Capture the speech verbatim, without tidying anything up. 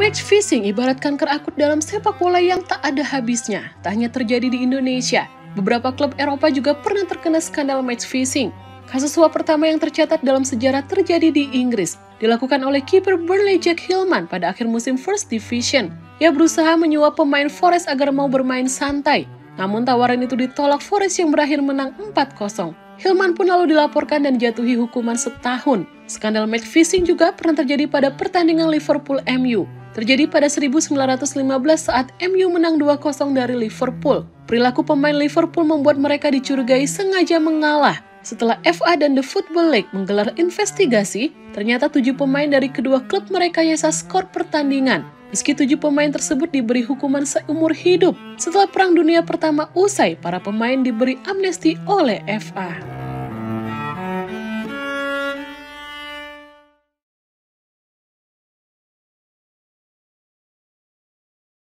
Match fixing ibarat kanker akut dalam sepak bola yang tak ada habisnya. Tak hanya terjadi di Indonesia, beberapa klub Eropa juga pernah terkena skandal match fixing. Kasus suap pertama yang tercatat dalam sejarah terjadi di Inggris, dilakukan oleh kiper Burnley Jack Hillman pada akhir musim First Division. Ia berusaha menyuap pemain Forest agar mau bermain santai, namun tawaran itu ditolak Forest yang berakhir menang empat kosong. Hillman pun lalu dilaporkan dan dijatuhi hukuman setahun. Skandal match fixing juga pernah terjadi pada pertandingan Liverpool M U. Terjadi pada seribu sembilan ratus lima belas saat M U menang dua kosong dari Liverpool. Perilaku pemain Liverpool membuat mereka dicurigai sengaja mengalah. Setelah F A dan The Football League menggelar investigasi, ternyata tujuh pemain dari kedua klub merekayasa skor pertandingan. Meski tujuh pemain tersebut diberi hukuman seumur hidup, setelah Perang Dunia Pertama usai, para pemain diberi amnesti oleh F A.